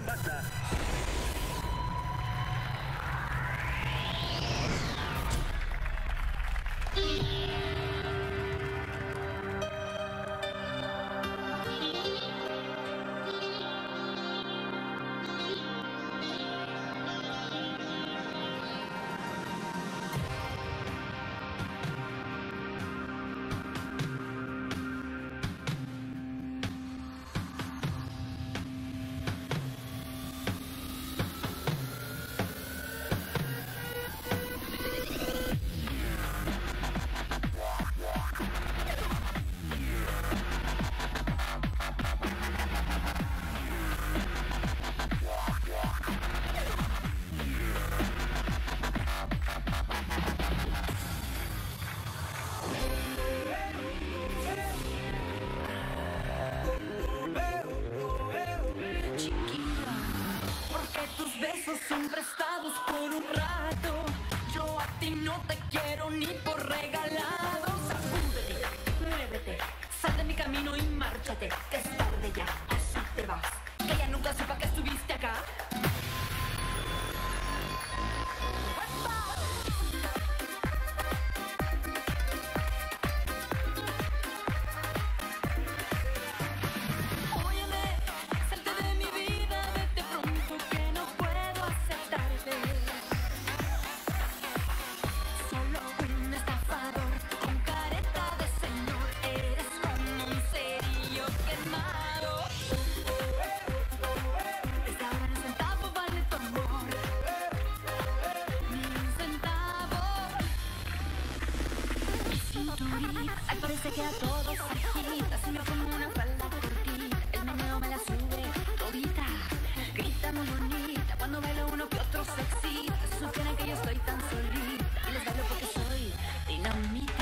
Son prestados por un rato. Yo a ti no te quiero ni por regalado. Sacúdete, muévete, sal de mi camino y márchate. Que es tarde ya, así te vas. Que ya nunca sepa que estuviste acá. Ay, parece que a todos se agita, se me como una falda cortita, el meneo me la sube todita, grita muy bonita, cuando bailo uno que otro se excita, se supone que yo estoy tan solita, y les bailo porque soy dinamita.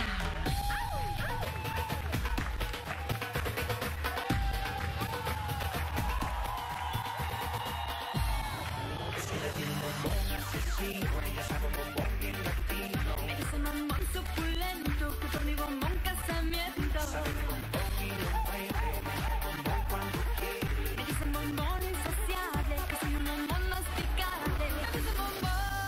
Si le tiene un bombón asesino, ella sabe un bombón bien latino. Me dice mamón suculento, que por mi bombón casamiento. Sabe de bombón y de un baile, me da bombón cuando quiere. Me dice bombón insaciable, que soy un bombón masticable. Me dice bombón.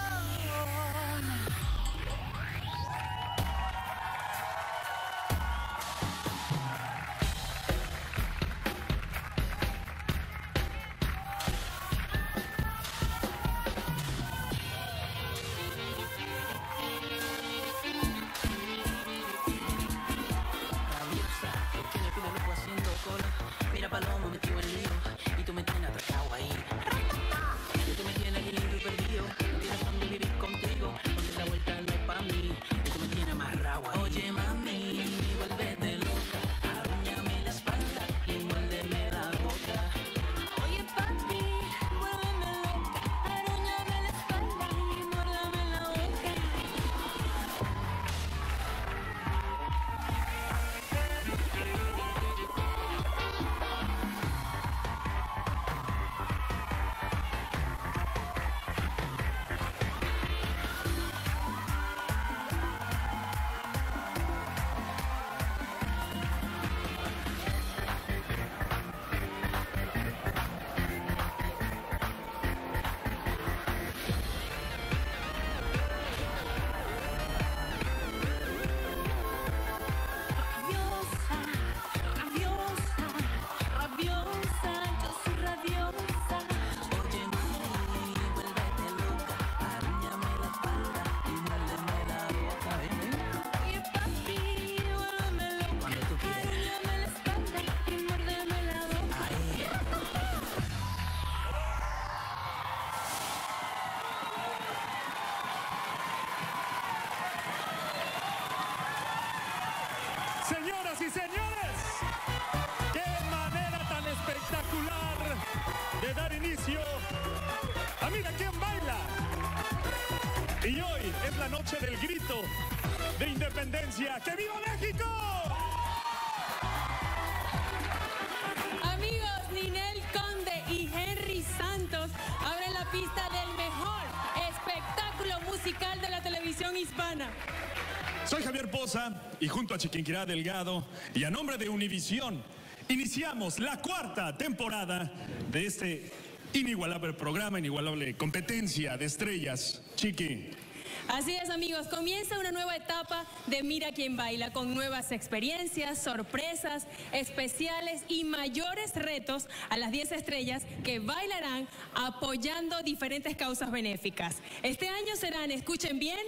Mira paloma metido en lío y tú me tienes atracado ahí. Y tú me tienes aquí lindo y perdido. No tienes dónde vivir contigo. Porque esa vuelta no es pa' mí. Y tú me tienes amarrado ahí. Oye mami, vuélvete loca. Arrúñame la espalda y muérdeme la boca. Oye papi, vuélveme loca, arúñame la espalda y muérdame la boca. Rabiosa, rabiosa, yo soy rabiosa. Oye mami, vuélvete loca. Arrúñame la espalda y muérdeme la boca. Oye papi, vuélveme loca, Cuando tú quieras. arúñame la espalda y muérdeme la boca. Señoras y señores, qué manera tan espectacular de dar inicio a Mira quién baila. Y hoy es la noche del grito de independencia. ¡Que viva México! Amigos, Ninel Conde y Henry Santos abren la pista del mejor espectáculo musical de la televisión hispana. Soy Javier Poza y junto a Chiquinquirá Delgado y a nombre de Univisión iniciamos la 4ª temporada de este inigualable programa, inigualable competencia de estrellas. Chiqui. Así es, amigos, comienza una nueva etapa de Mira Quién Baila, con nuevas experiencias, sorpresas, especiales y mayores retos a las 10 estrellas que bailarán apoyando diferentes causas benéficas. Este año serán, escuchen bien,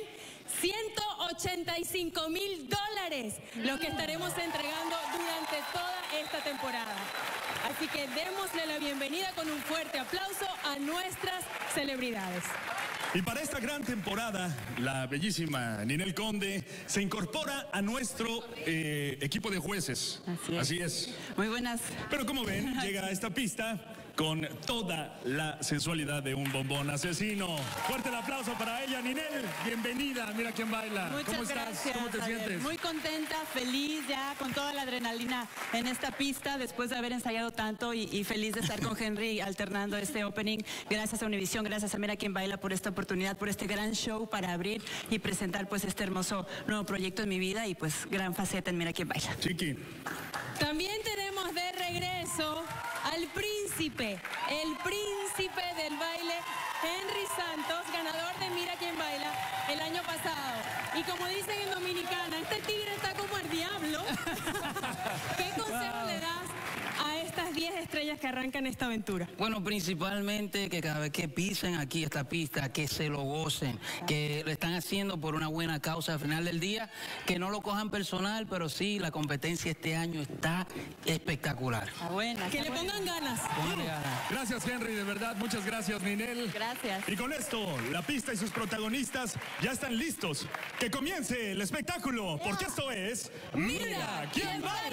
$185,000 los que estaremos entregando durante toda esta temporada. Así que démosle la bienvenida con un fuerte aplauso a nuestras celebridades. Y para esta gran temporada, la bellísima Ninel Conde se incorpora a nuestro equipo de jueces. Así es. Muy buenas. Pero como ven, llega a esta pista con toda la sensualidad de un bombón asesino. Fuerte el aplauso para ella, Ninel. Bienvenida, Mira Quién Baila. Muchas ¿Cómo estás? gracias, ¿Cómo te Javier. sientes? Muy contenta, feliz ya con toda la adrenalina en esta pista después de haber ensayado tanto y feliz de estar con Henry alternando este opening. Gracias a Univisión, gracias a Mira Quién Baila por esta oportunidad, por este gran show para abrir y presentar pues este hermoso nuevo proyecto en mi vida y pues gran faceta en Mira Quién Baila. Chiqui. También tenemos de regreso al príncipe, el príncipe del baile, Henry Santos, ganador de Mira Quién Baila el año pasado. Y como dicen en Dominicana, este tigre está como el diablo. ¿Qué consejo le das a estas 10 estrellas que arrancan esta aventura? Bueno, principalmente que cada vez que pisen aquí esta pista, que se lo gocen, que lo están haciendo por una buena causa al final del día, que no lo cojan personal, pero sí, la competencia este año está espectacular. Está buena. Que le pongan ganas. Póngale ganas. Gracias, Henry, de verdad. Muchas gracias, Ninel. Gracias. Y con esto, la pista y sus protagonistas ya están listos. Que comience el espectáculo, porque esto es Mira Quién Baila.